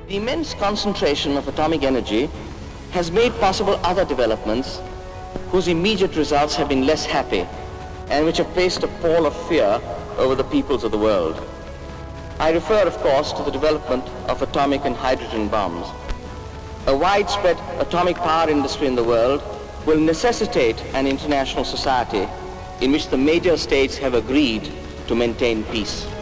The immense concentration of atomic energy has made possible other developments whose immediate results have been less happy and which have placed a pall of fear over the peoples of the world. I refer, of course, to the development of atomic and hydrogen bombs. A widespread atomic power industry in the world will necessitate an international society in which the major states have agreed to maintain peace.